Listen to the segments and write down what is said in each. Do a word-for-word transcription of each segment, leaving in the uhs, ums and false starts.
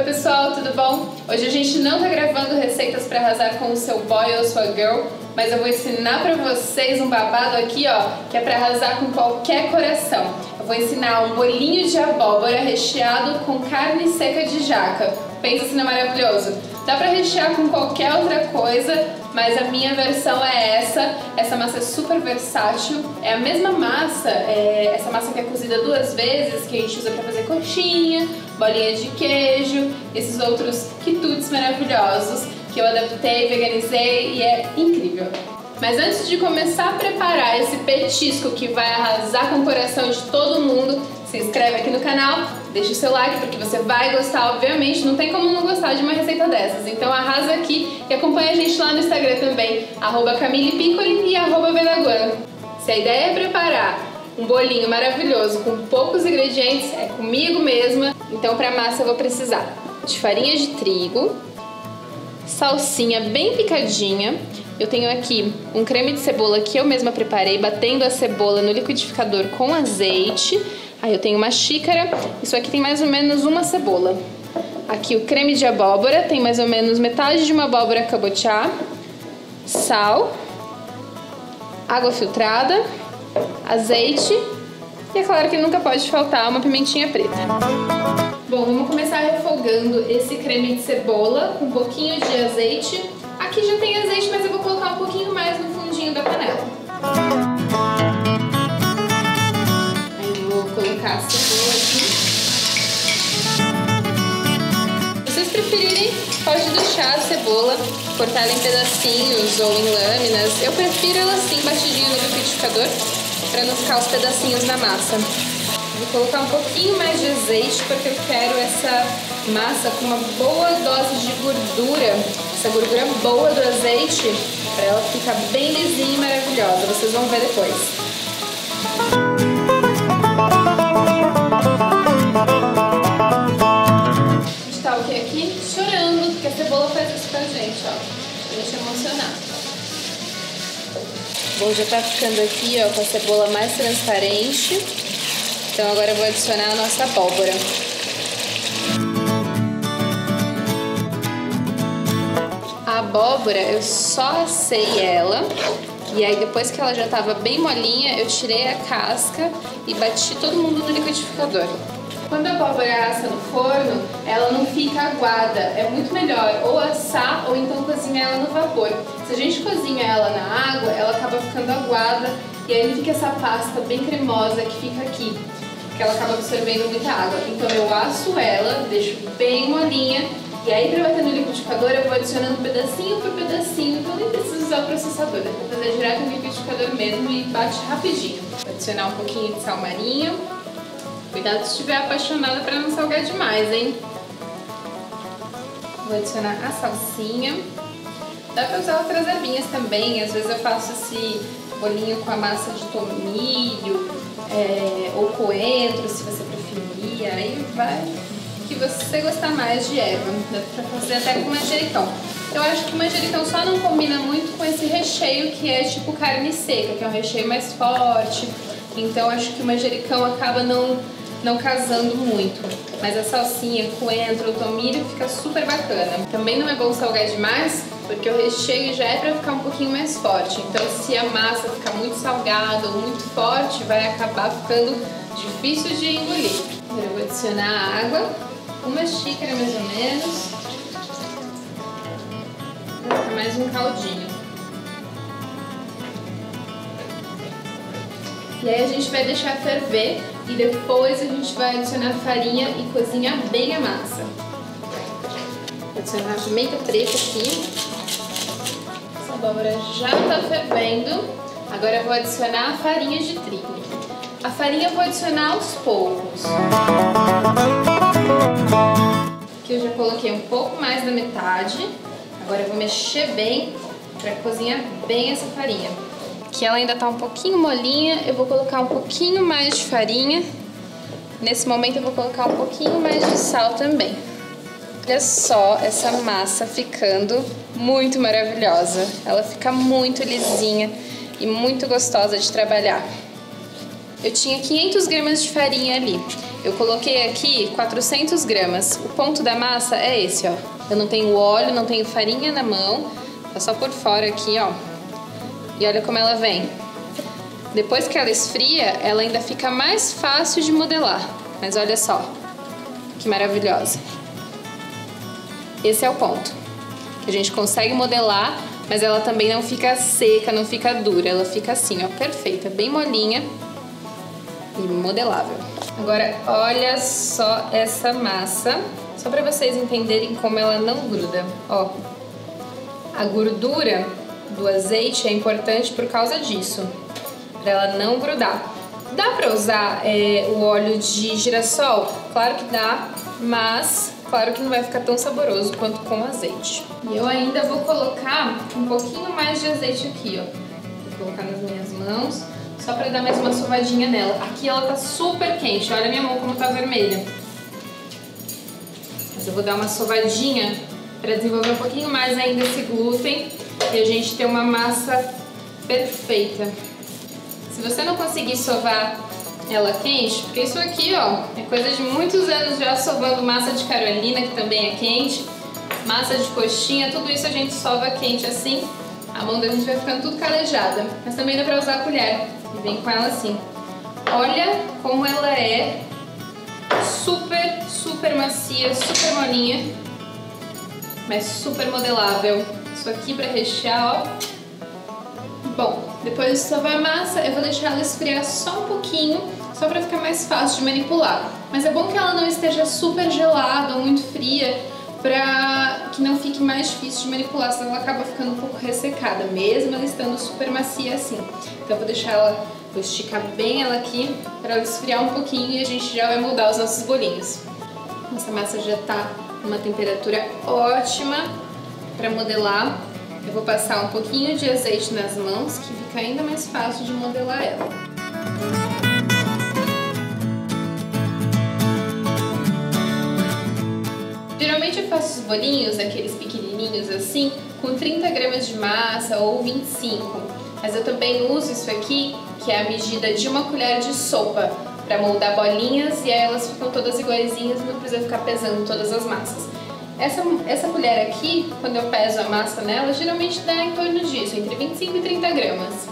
pessoal, tudo bom? Hoje a gente não tá gravando receitas para arrasar com o seu boy ou sua girl, mas eu vou ensinar pra vocês um babado aqui, ó, que é pra arrasar com qualquer coração. Eu vou ensinar um bolinho de abóbora recheado com carne seca de jaca. Pensa se não é maravilhoso. Dá pra rechear com qualquer outra coisa, mas a minha versão é essa. Essa massa é super versátil. É a mesma massa, é essa massa que é cozida duas vezes, que a gente usa pra fazer coxinha, bolinha de queijo, esses outros quitutes maravilhosos que eu adaptei, veganizei e é incrível. Mas antes de começar a preparar esse petisco que vai arrasar com o coração de todo mundo, se inscreve aqui no canal, deixa o seu like porque você vai gostar, obviamente, não tem como não gostar de uma receita dessas. Então arrasa aqui e acompanha a gente lá no Instagram também, arroba Camille Piccoli e arroba Vedaguana. Se a ideia é preparar um bolinho maravilhoso com poucos ingredientes, é comigo mesma. Então para massa eu vou precisar de farinha de trigo, salsinha bem picadinha. Eu tenho aqui um creme de cebola que eu mesma preparei, batendo a cebola no liquidificador com azeite. Aí eu tenho uma xícara, isso aqui tem mais ou menos uma cebola. Aqui o creme de abóbora, tem mais ou menos metade de uma abóbora cabotiá, sal, água filtrada, azeite e é claro que nunca pode faltar uma pimentinha preta. Bom, vamos começar refogando esse creme de cebola com um pouquinho de azeite. Aqui já tem azeite, mas eu vou colocar um pouquinho mais no fundinho da panela. Aí eu vou colocar a cebola aqui. Se vocês preferirem, pode deixar a cebola, cortar ela em pedacinhos ou em lâminas. Eu prefiro ela assim, batidinha no liquidificador, para não ficar os pedacinhos na massa. Vou colocar um pouquinho mais de azeite porque eu quero essa massa com uma boa dose de gordura, essa gordura boa do azeite, para ela ficar bem lisinha e maravilhosa. Vocês vão ver depois. A gente tá o que aqui? Chorando, porque a cebola faz isso pra gente, ó. Deixa eu emocionar. Bom, já tá ficando aqui, ó, com a cebola mais transparente. Então agora eu vou adicionar a nossa abóbora. A abóbora eu só assei ela e aí depois que ela já estava bem molinha eu tirei a casca e bati todo mundo no liquidificador. Quando a abóbora assa no forno, ela não fica aguada, é muito melhor ou assar ou então cozinhar ela no vapor. Se a gente cozinha ela na água, ela acaba ficando aguada e aí fica essa pasta bem cremosa que fica aqui, que ela acaba absorvendo muita água. Então eu asso ela, deixo bem molinha e aí para bater no liquidificador eu vou adicionando pedacinho por pedacinho, então nem preciso usar o processador, dá pra fazer direto no liquidificador mesmo e bate rapidinho. Vou adicionar um pouquinho de sal marinho. Cuidado se estiver apaixonada para não salgar demais, hein? Vou adicionar a salsinha. Dá pra usar outras ervinhas também, às vezes eu faço esse bolinho com a massa de tomilho, é, ou coentro, se você preferir, aí vai que você gostar mais de erva. Dá pra fazer até com manjericão. Eu acho que o manjericão só não combina muito com esse recheio que é tipo carne seca, que é um recheio mais forte. Então acho que o manjericão acaba não, não casando muito. Mas a salsinha, coentro, o tomilho fica super bacana. Também não é bom salgar demais, porque o recheio já é pra ficar um pouquinho mais forte. Então se a massa ficar muito salgada ou muito forte, vai acabar ficando difícil de engolir. Eu vou adicionar a água, uma xícara mais ou menos. Vai ficar mais um caldinho. E aí a gente vai deixar ferver e depois a gente vai adicionar farinha e cozinhar bem a massa. Vou adicionar a pimenta preta aqui. Essa abóbora já está fervendo. Agora eu vou adicionar a farinha de trigo. A farinha eu vou adicionar aos poucos. Aqui eu já coloquei um pouco mais da metade. Agora eu vou mexer bem para cozinhar bem essa farinha. Que ela ainda tá um pouquinho molinha, eu vou colocar um pouquinho mais de farinha. Nesse momento eu vou colocar um pouquinho mais de sal também. Olha só essa massa ficando muito maravilhosa. Ela fica muito lisinha e muito gostosa de trabalhar. eu tinha quinhentas gramas de farinha ali. Eu coloquei aqui quatrocentas gramas. O ponto da massa é esse, ó. Eu não tenho óleo, não tenho farinha na mão. Tá só por fora aqui, ó. E olha como ela vem. Depois que ela esfria, ela ainda fica mais fácil de modelar. Mas olha só, que maravilhosa. Esse é o ponto. Que a gente consegue modelar, mas ela também não fica seca, não fica dura. Ela fica assim, ó, perfeita, bem molinha e modelável. Agora, olha só essa massa. Só para vocês entenderem como ela não gruda. Ó, a gordura do azeite é importante por causa disso. Para ela não grudar. Dá para usar é, o óleo de girassol? Claro que dá, mas claro que não vai ficar tão saboroso quanto com azeite. E eu ainda vou colocar um pouquinho mais de azeite aqui, ó. Vou colocar nas minhas mãos, só para dar mais uma sovadinha nela. Aqui ela tá super quente, olha a minha mão como tá vermelha. Mas eu vou dar uma sovadinha para desenvolver um pouquinho mais ainda esse glúten e a gente ter uma massa perfeita. Se você não conseguir sovar ela quente, porque isso aqui, ó, é coisa de muitos anos já sovando massa de Carolina, que também é quente, massa de coxinha, tudo isso a gente sova quente assim, a mão da gente vai ficando tudo calejada. Mas também dá pra usar a colher, e vem com ela assim. Olha como ela é super, super macia, super molinha, mas super modelável. Isso aqui pra rechear, ó. Bom, depois de sovar a massa, eu vou deixar ela esfriar só um pouquinho, só para ficar mais fácil de manipular. Mas é bom que ela não esteja super gelada ou muito fria, para que não fique mais difícil de manipular, senão ela acaba ficando um pouco ressecada, mesmo ela estando super macia assim. Então eu vou deixar ela, vou esticar bem ela aqui, para ela esfriar um pouquinho e a gente já vai moldar os nossos bolinhos. Nossa massa já tá numa temperatura ótima para modelar. Eu vou passar um pouquinho de azeite nas mãos, que fica ainda mais fácil de modelar ela. Geralmente eu faço os bolinhos, aqueles pequenininhos assim, com trinta gramas de massa ou vinte e cinco. Mas eu também uso isso aqui, que é a medida de uma colher de sopa, para moldar bolinhas e aí elas ficam todas iguaizinhas e não precisa ficar pesando todas as massas. Essa, essa colher aqui, quando eu peso a massa nela, geralmente dá em torno disso, entre vinte e cinco e trinta gramas.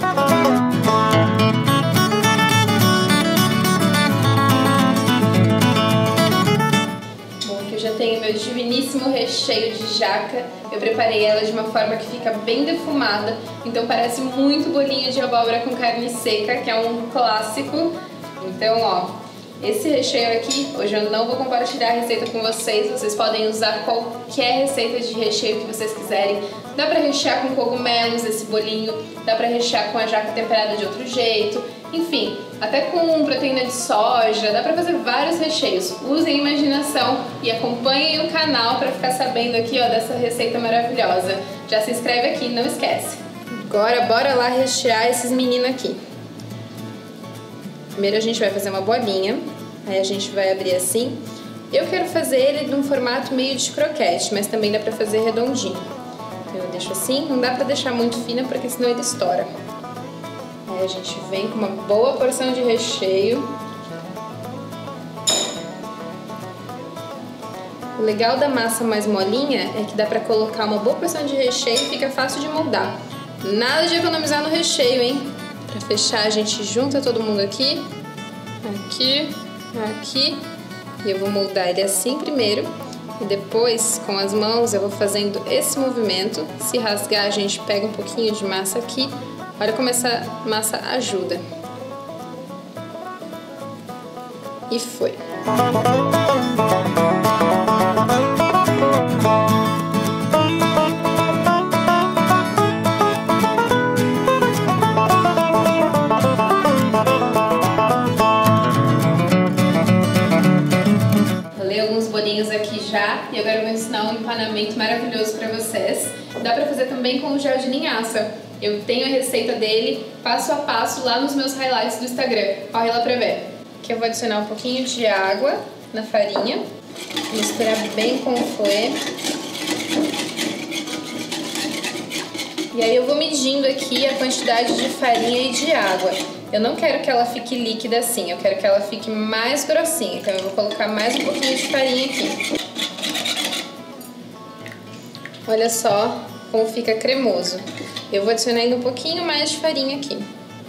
Bom, aqui eu já tenho meu diviníssimo recheio de jaca. Eu preparei ela de uma forma que fica bem defumada, então parece muito bolinho de abóbora com carne seca, que é um clássico. Então, ó, esse recheio aqui, hoje eu não vou compartilhar a receita com vocês, vocês podem usar qualquer receita de recheio que vocês quiserem. Dá pra rechear com cogumelos esse bolinho, dá pra rechear com a jaca temperada de outro jeito, enfim, até com proteína de soja, dá pra fazer vários recheios. Usem a imaginação e acompanhem o canal pra ficar sabendo aqui, ó, dessa receita maravilhosa. Já se inscreve aqui, não esquece. Agora, bora lá rechear esses meninos aqui. Primeiro a gente vai fazer uma bolinha, aí a gente vai abrir assim. Eu quero fazer ele num formato meio de croquete, mas também dá pra fazer redondinho. Então eu deixo assim, não dá pra deixar muito fina porque senão ele estoura. Aí a gente vem com uma boa porção de recheio. O legal da massa mais molinha é que dá pra colocar uma boa porção de recheio e fica fácil de moldar. Nada de economizar no recheio, hein? Pra fechar, a gente junta todo mundo aqui, aqui, aqui, e eu vou moldar ele assim primeiro, e depois, com as mãos, eu vou fazendo esse movimento. Se rasgar, a gente pega um pouquinho de massa aqui. Olha como essa massa ajuda. E foi. Aqui já, e agora eu vou ensinar um empanamento maravilhoso para vocês. Dá para fazer também com o gel de linhaça. Eu tenho a receita dele passo a passo lá nos meus highlights do Instagram. Corre lá para ver. Aqui eu vou adicionar um pouquinho de água na farinha, misturar bem com o fouet. E aí eu vou medindo aqui a quantidade de farinha e de água. Eu não quero que ela fique líquida assim, eu quero que ela fique mais grossinha. Então eu vou colocar mais um pouquinho de farinha aqui. Olha só como fica cremoso. Eu vou adicionar ainda um pouquinho mais de farinha aqui.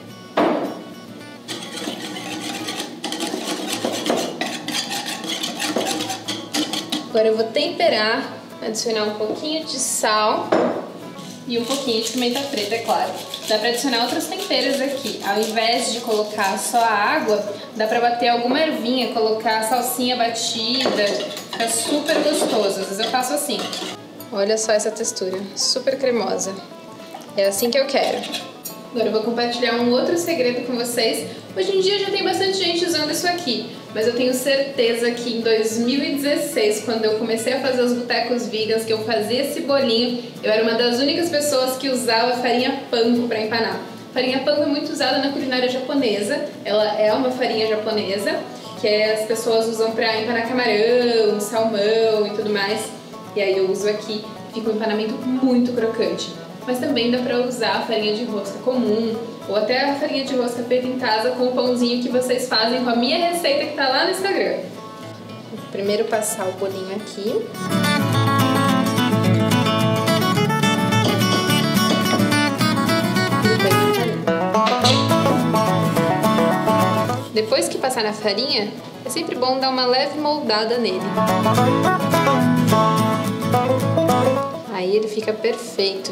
Agora eu vou temperar, adicionar um pouquinho de sal e um pouquinho de pimenta preta, é claro. Dá pra adicionar outros temperos aqui. Ao invés de colocar só a água, dá pra bater alguma ervinha, colocar salsinha batida, fica super gostoso. Às vezes eu faço assim. Olha só essa textura, super cremosa. É assim que eu quero. Agora eu vou compartilhar um outro segredo com vocês. Hoje em dia já tem bastante gente usando isso aqui, mas eu tenho certeza que em dois mil e dezesseis, quando eu comecei a fazer os botecos vegans, que eu fazia esse bolinho, eu era uma das únicas pessoas que usava farinha panko para empanar. Farinha panko é muito usada na culinária japonesa, ela é uma farinha japonesa, que as pessoas usam para empanar camarão, salmão e tudo mais. E aí eu uso aqui, fica um empanamento muito crocante. Mas também dá pra usar a farinha de rosca comum, ou até a farinha de rosca feita em casa com o pãozinho que vocês fazem com a minha receita que tá lá no Instagram. Vou primeiro passar o bolinho aqui. Depois que passar na farinha, é sempre bom dar uma leve moldada nele. Aí ele fica perfeito.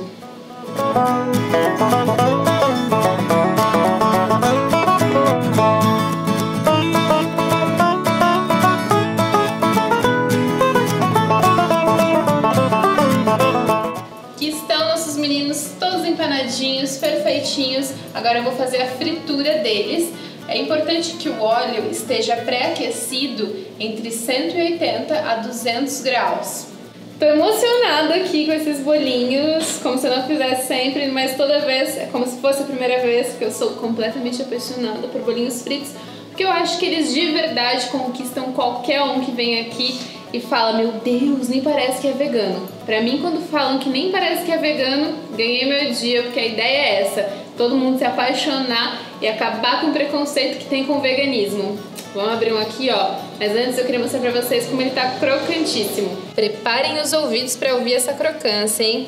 Aqui estão nossos meninos todos empanadinhos, perfeitinhos. Agora eu vou fazer a fritura deles. É importante que o óleo esteja pré-aquecido entre cento e oitenta a duzentos graus. Tô emocionada aqui com esses bolinhos, como se eu não fizesse sempre, mas toda vez é como se fosse a primeira vez, porque eu sou completamente apaixonada por bolinhos fritos, porque eu acho que eles de verdade conquistam qualquer um que vem aqui e fala, meu Deus, nem parece que é vegano. Pra mim, quando falam que nem parece que é vegano, ganhei meu dia, porque a ideia é essa, todo mundo se apaixonar e acabar com o preconceito que tem com o veganismo. Vamos abrir um aqui, ó. Mas antes eu queria mostrar pra vocês como ele tá crocantíssimo. Preparem os ouvidos pra ouvir essa crocância, hein?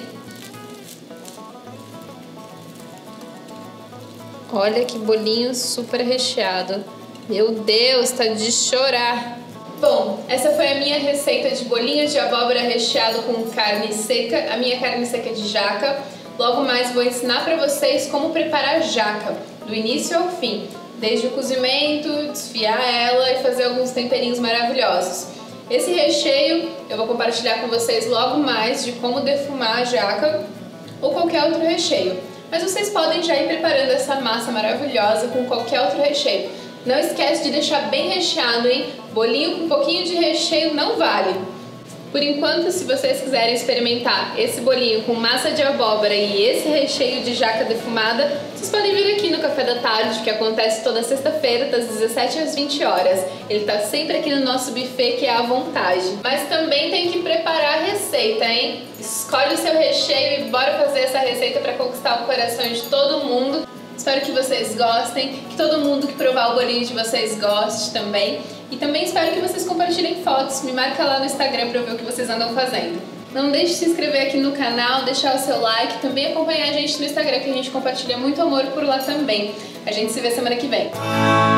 Olha que bolinho super recheado. Meu Deus, tá de chorar. Bom, essa foi a minha receita de bolinho de abóbora recheado com carne seca. A minha carne seca é de jaca. Logo mais vou ensinar pra vocês como preparar jaca, do início ao fim. Desde o cozimento, desfiar ela e fazer alguns temperinhos maravilhosos. Esse recheio eu vou compartilhar com vocês logo mais de como defumar a jaca ou qualquer outro recheio. Mas vocês podem já ir preparando essa massa maravilhosa com qualquer outro recheio. Não esquece de deixar bem recheado, hein? Bolinho com um pouquinho de recheio não vale. Por enquanto, se vocês quiserem experimentar esse bolinho com massa de abóbora e esse recheio de jaca defumada, vocês podem vir aqui no Café da Tarde, que acontece toda sexta-feira, das dezessete às vinte horas. Ele tá sempre aqui no nosso buffet, que é à vontade. Mas também tem que preparar a receita, hein? Escolhe o seu recheio e bora fazer essa receita para conquistar o coração de todo mundo. Espero que vocês gostem, que todo mundo que provar o bolinho de vocês goste também. E também espero que vocês compartilhem fotos, me marca lá no Instagram para eu ver o que vocês andam fazendo. Não deixe de se inscrever aqui no canal, deixar o seu like, também acompanhar a gente no Instagram, que a gente compartilha muito amor por lá também. A gente se vê semana que vem.